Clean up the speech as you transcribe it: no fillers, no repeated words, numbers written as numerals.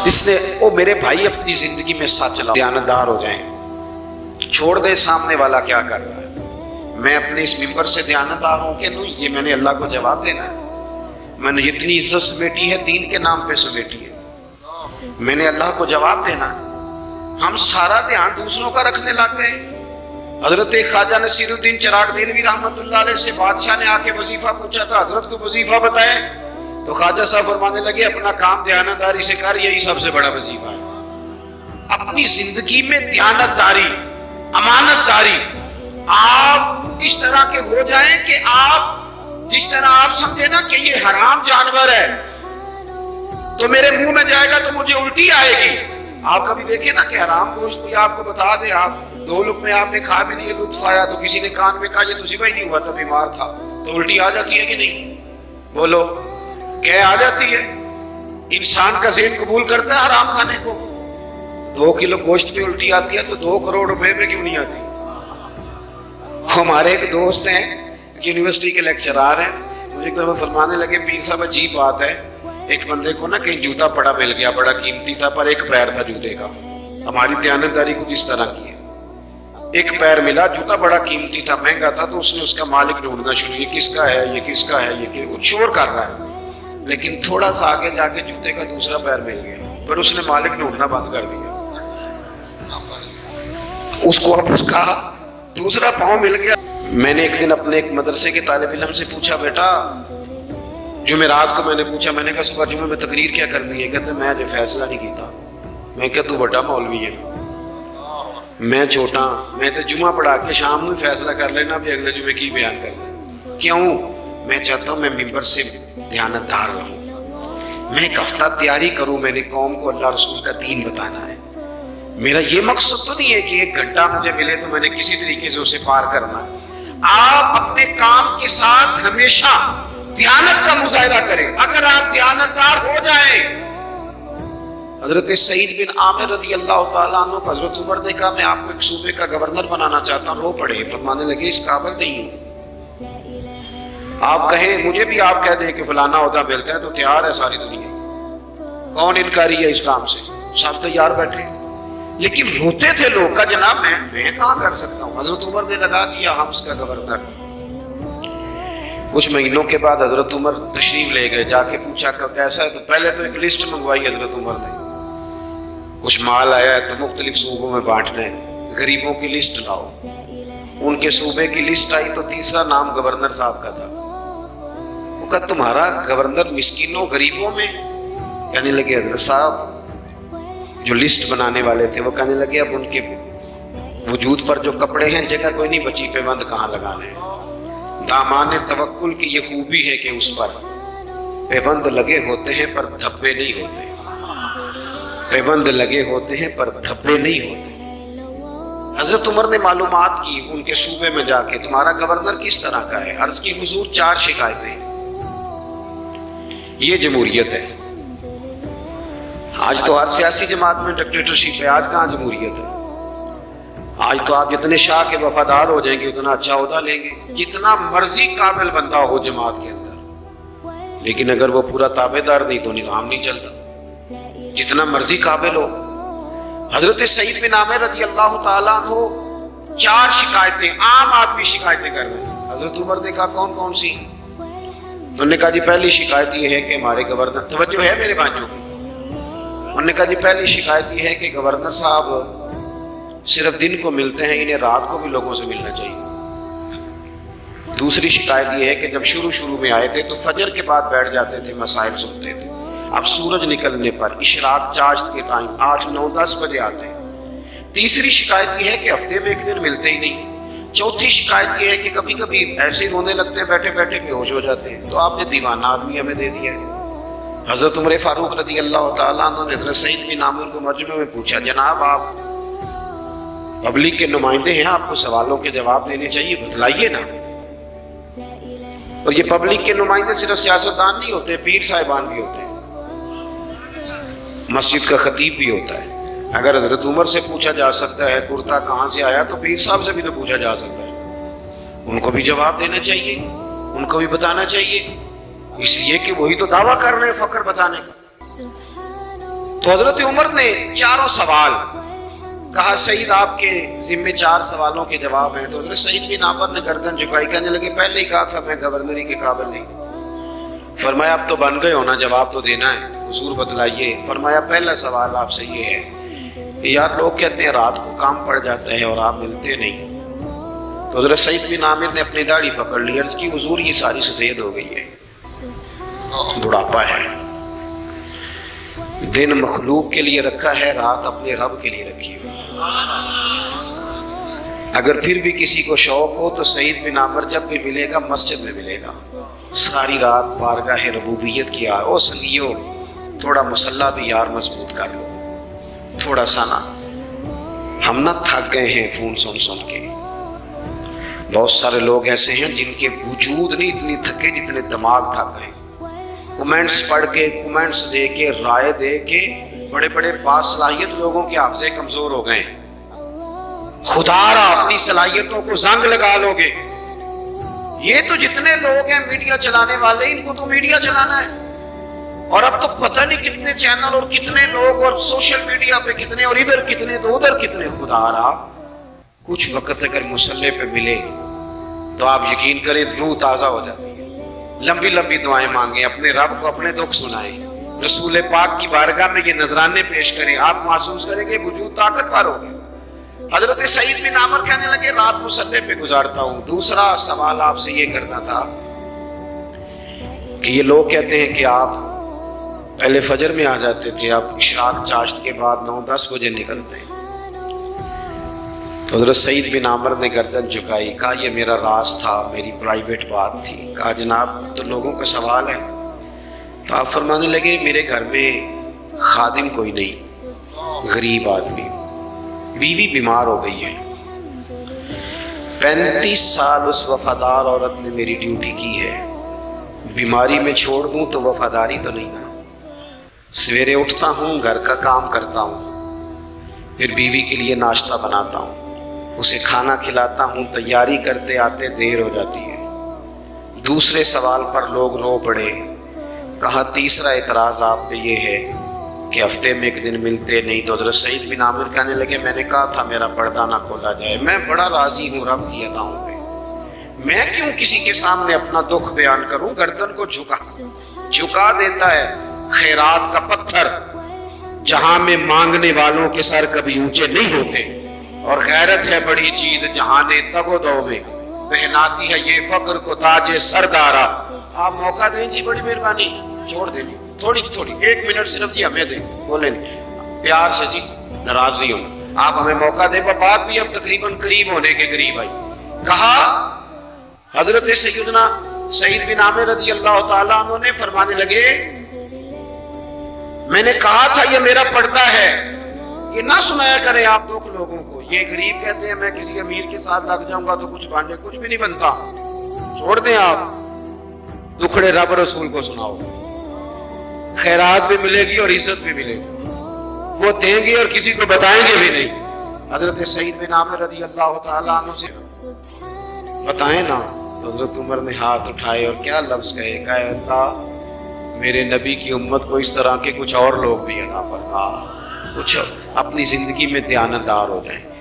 اس نے او میرے بھائی اپنی زندگی میں ساتھ چلا، دیانتدار ہو جائیں، چھوڑ دے سامنے والا کیا کر رہا ہے، میں اپنے اس ممبر سے دیانتدار ہوں کہ نہیں، یہ میں نے اللہ کو جواب دینا ہے۔ میں نے اتنی عزت سمیٹی ہے، دین کے نام پہ سمیٹی ہے، میں نے اللہ کو جواب دینا ہے۔ ہم سارا دھیان دوسروں کا رکھنے لگ گئے۔ حضرت خواجہ نصیر الدین چراغ دہلوی رحمۃ اللہ علیہ سے بادشاہ نے آ کے وظیفہ پوچھا تھا، حضرت کو وظیفہ بتائے تو خواجہ صاحب فرمانے لگے اپنا کام دیانتداری سے کر، یہی سب سے بڑا وظیفہ ہے۔ اپنی زندگی میں دیانتداری، امانت داری، آپ اس طرح کے ہو جائیں کہ آپ جس طرح آپ سمجھے نا کہ یہ حرام جانور ہے تو میرے منہ میں جائے گا تو مجھے الٹی آئے گی۔ آپ کبھی دیکھیں نا کہ حرام گوشت کوئی آپ کو بتا دے، آپ دو لقمے آپ نے کھا بھی لیے، لطف آیا تو کسی نے کان میں کہا یہ تو ذبح ہی نہیں ہوا تھا، بیمار تھا، تو الٹی آ جاتی ہے کہ نہیں؟ بولو کہ آ جاتی ہے؟ انسان کا ذہن قبول کرتا ہے حرام کھانے کو؟ 2 کلو گوشت پہ الٹی آتی ہے تو 2 کروڑ روپے پہ کیوں نہیں آتی؟ ہمارے ایک دوست ہیں یونیورسٹی کے لیکچرار ہیں، مجھے ایک دفعہ فرمانے لگے پیر صاحب عجیب بات ہے، ایک بندے کو نا کہیں جوتا پڑا مل گیا، بڑا قیمتی تھا پر ایک پیر تھا جوتے کا، ہماری دیانتداری کچھ اس طرح کی ہے، ایک پیر ملا، جوتا بڑا قیمتی تھا، مہنگا تھا، تو اس نے اس کا مالک ڈھونڈنا شروع، یہ کس کا ہے، یہ کس کا ہے، یہ وہ شور کر رہا ہے، لیکن تھوڑا سا آگے جا کے جوتے کا دوسرا پیر مل گیا، پھر اس نے مالک ڈھونڈنا بند کر دیا، اس کو اب اس کا دوسرا پاؤں مل گیا۔ میں نے ایک دن اپنے ایک مدرسے کے طالب علم سے پوچھا، بیٹا جمعرات کو میں نے پوچھا، میں نے کہا صبح جمعہ میں تقریر کیا کرنی ہے؟ کہتے میں جو فیصلہ نہیں کیتا۔ میں کہا تو بڑا مولوی ہے، میں چھوٹا، میں تو جمعہ پڑھا کے شام میں فیصلہ کر لینا بھی اگلے جمعے کی بیان کرنا۔ کیوں؟ میں چاہتا ہوں میں ممبر سے دیانتدار رہوں، میں ایک ہفتہ تیاری کروں، میں نے قوم کو اللہ رسول کا دین بتانا ہے۔ میرا یہ مقصد تو نہیں ہے کہ 1 گھنٹہ مجھے ملے تو میں نے کسی طریقے سے اسے پار کرنا ہے۔ آپ اپنے کام کے ساتھ ہمیشہ دیانت کا مظاہرہ کریں۔ اگر آپ دیانتدار ہو جائیں، حضرت سعید بن عامر رضی اللہ تعالیٰ عنہ کو حضرت عمر نے کہا میں آپ کو ایک صوبے کا گورنر بنانا چاہتا ہوں، رو پڑے، فرمانے لگے اس قابل نہیں ہوں، آپ کہیں مجھے بھی آپ کہہ دیں کہ فلانا عہدہ ملتا ہے تو تیار ہے ساری دنیا، کون انکاری ہے اس کام سے، سب تیار بیٹھے، لیکن روتے تھے لوگ کا جناب میں کہاں کر سکتا ہوں۔ حضرت عمر نے لگا دیا حمص کا گورنر۔ کچھ مہینوں کے بعد حضرت عمر تشریف لے گئے، جا کے پوچھا کہ کیسا ہے، تو پہلے تو ایک لسٹ منگوائی حضرت عمر نے، کچھ مال آیا ہے تو مختلف صوبوں میں بانٹنا ہے، غریبوں کی لسٹ لاؤ۔ ان کے صوبے کی لسٹ آئی تو تیسرا نام گورنر صاحب کا تھا۔ وہ کہا تمہارا گورنر مسکینوں غریبوں میں؟ کہنے لگے حضرت صاحب جو لسٹ بنانے والے تھے وہ کہنے لگے اب ان کے وجود پر جو کپڑے ہیں جگہ کوئی نہیں بچی، پیوند کہاں لگانے ہیں۔ دامان توکل کی یہ خوبی ہے کہ اس پر پیوند لگے ہوتے ہیں پر دھبے نہیں ہوتے، پیوند لگے ہوتے ہیں پر دھبے نہیں ہوتے۔ حضرت عمر نے معلومات کی ان کے صوبے میں جا کے تمہارا گورنر کس طرح کا ہے، عرض کی حضور 4 شکایتیں۔ یہ جمہوریت ہے؟ آج تو ہر سیاسی جماعت میں ڈکٹیٹرشپ ہے، آج کہاں جمہوریت ہے؟ آج تو آپ جتنے شاہ کے وفادار ہو جائیں گے اتنا اچھا عہدہ لیں گے، جتنا مرضی قابل بندہ ہو جماعت کے اندر، لیکن اگر وہ پورا تابع دار نہیں تو نظام نہیں چلتا، جتنا مرضی قابل ہو۔ حضرت سعید بن عامر رضی اللہ تعالیٰ عنہ 4 شکایتیں، عام آدمی شکایتیں کر رہے ہیں۔ حضرت عمر نے کہا کون کون سی؟ انہوں نے کہا جی پہلی شکایت یہ ہے کہ ہمارے گورنر، توجہ ہے میرے بھائیوں کی، انہوں نے کہا جی پہلی شکایت یہ ہے کہ گورنر صاحب صرف دن کو ملتے ہیں، انہیں رات کو بھی لوگوں سے ملنا چاہیے۔ دوسری شکایت یہ ہے کہ جب شروع میں آئے تھے تو فجر کے بعد بیٹھ جاتے تھے، مسائل سنتے تھے، اب سورج نکلنے پر اشراق چاشت کے ٹائم 8، 9، 10 بجے آتے ہیں۔ تیسری شکایت یہ ہے کہ ہفتے میں 1 دن ملتے ہی نہیں۔ چوتھی شکایت یہ ہے کہ کبھی کبھی ایسے رونے لگتے ہیں، بیٹھے بیٹھے بے ہوش ہو جاتے ہیں، تو آپ نے دیوانہ آدمی ہمیں دے دیا ہے۔ حضرت عمر فاروق رضی اللہ تعالیٰ عنہ نے حضرت سعید بن عامر کو مجمع میں پوچھا جناب آپ پبلک کے نمائندے ہیں، آپ کو سوالوں کے جواب دینے چاہیے، بتلائیے نا۔ اور یہ پبلک کے نمائندے صرف سیاستدان نہیں ہوتے، پیر صاحبان بھی ہوتے ہیں، مسجد کا خطیب بھی ہوتا ہے۔ اگر حضرت عمر سے پوچھا جا سکتا ہے کرتا کہاں سے آیا تو پیر صاحب سے بھی تو پوچھا جا سکتا ہے، ان کو بھی جواب دینا چاہیے، ان کو بھی بتانا چاہیے، اس لیے کہ وہی تو دعویٰ کر رہے ہیں فقر بتانے کا۔ تو حضرت عمر نے چاروں سوال کہا، سعید آپ کے ذمے 4 سوالوں کے جواب ہیں. تو حضرت سعید بن عمر نے گردن جھکائی، کہنے لگے پہلے ہی کہا تھا میں گورنری کے قابل نہیں. فرمایا اب تو بن گئے ہونا، جواب تو دینا ہے، حضور بتلائیے. فرمایا پہلا سوال آپ سے یہ ہے کہ یار لوگ کہتے ہیں رات کو کام پڑ جاتا ہے اور آپ ملتے نہیں. تو حضرت سعید بن عامر نے اپنی داڑھی پکڑ لی، عرض کی حضور یہ ساری سفید ہو گئی ہے، بڑھاپا ہے. دن مخلوق کے لیے رکھا ہے، رات اپنے رب کے لیے رکھی ہوئی. اگر پھر بھی کسی کو شوق ہو تو سعید بن عامر جب بھی ملے گا مسجد میں ملے گا. ساری رات بارگاہ ربوبیت کیا. او سنگیو تھوڑا مسلح بھی یار مضبوط کر لو تھوڑا سا نا، ہم نہ تھک گئے ہیں فون سن کے. بہت سارے لوگ ایسے ہیں جن کے وجود نہیں اتنی تھکے جتنے دماغ تھک گئے. کمنٹس پڑھ کے، کمنٹس دے کے، رائے دے کے بڑے بڑے باصلاحیت لوگوں کے حافظے کمزور ہو گئے. خدا را اپنی صلاحیتوں کو زنگ لگا لو گے. یہ تو جتنے لوگ ہیں میڈیا چلانے والے، ان کو تو میڈیا چلانا ہے. اور اب تو پتہ نہیں کتنے چینل اور کتنے لوگ اور سوشل میڈیا پہ کتنے، اور ادھر کتنے تو ادھر کتنے. خدا را کچھ وقت اگر مصلے پہ ملے تو آپ یقین کریں روح تازہ ہو جاتی ہے. لمبی لمبی دعائیں مانگیں، اپنے رب کو اپنے دکھ سنائیں، رسول پاک کی بارگاہ میں یہ نذرانے پیش کریں. آپ محسوس کریں گے وجود طاقتور ہوگا. حضرت سعید بن عامر کہنے لگے رات مصلے پہ گزارتا ہوں. دوسرا سوال آپ سے یہ کرنا تھا کہ یہ لوگ کہتے ہیں کہ آپ پہلے فجر میں آ جاتے تھے، آپ اشراق چاشت کے بعد 9-10 بجے نکلتے ہیں. تو حضرت سعید بن عامر نے گردن جھکائی، کہا یہ میرا راز تھا، میری پرائیویٹ بات تھی. کہا جناب تو لوگوں کا سوال ہے. تو آپ فرمانے لگے میرے گھر میں خادم کوئی نہیں، غریب آدمی، بیوی بیمار ہو گئی ہے. 35 سال اس وفادار عورت نے میری ڈیوٹی کی ہے، بیماری میں چھوڑ دوں تو وفاداری تو نہیں نا. سویرے اٹھتا ہوں، گھر کا کام کرتا ہوں، پھر بیوی کے لیے ناشتہ بناتا ہوں، اسے کھانا کھلاتا ہوں، تیاری کرتے آتے دیر ہو جاتی ہے. دوسرے سوال پر لوگ رو پڑے. کہا تیسرا اعتراض آپ پہ یہ ہے کہ ہفتے میں 1 دن ملتے نہیں. تو حضرت سعید بن عامر کہنے لگے میں نے کہا تھا میرا پردہ نہ کھولا جائے. میں بڑا راضی ہوں رب کی عطاؤں پہ، میں کیوں کسی کے سامنے اپنا دکھ بیان کروں. گردن کو جھکا دیتا ہے خیرات کا پتھر، جہاں میں مانگنے والوں کے سر کبھی اونچے نہیں ہوتے. اور غیرت ہے بڑی چیز جہاں نے تگ و دو میں پہناتی ہے یہ فقر کو تاج سردارا. آپ موقع دیں جی، بڑی مہربانی، چھوڑ دیں جی تھوڑی 1 منٹ صرف جی ہمیں دیں، بولیں پیار سے جی، ناراض نہیں ہونا. آپ ہمیں موقع دیں. بات بھی اب تقریباً قریب ہونے کے قریب آئی. کہا حضرت سیدنا سعید بن عامر رضی اللہ تعالیٰ عنہ نے فرمانے لگے میں نے کہا تھا یہ میرا پردہ ہے. یہ نہ سنایا کریں آپ دکھ لوگوں کو. یہ غریب کہتے ہیں میں کسی امیر کے ساتھ لگ جاؤں گا تو کچھ بانے، کچھ بھی نہیں بنتا. چھوڑ دیں آپ، دکھڑے رب رسول کو سناؤ. خیرات بھی ملے گی اور عزت بھی ملے گی، وہ دیں گے اور کسی کو بتائیں گے بھی نہیں. حضرت سعید بن عامر رضی اللہ تعالیٰ عنہ سے بتائیں نا. تو حضرت عمر نے ہاتھ اٹھائے اور کیا لفظ کہے، کہا اللہ میرے نبی کی امت کو اس طرح کے کچھ اور لوگ بھی عطا فرما، کچھ اپنی زندگی میں دیانتدار ہو جائیں.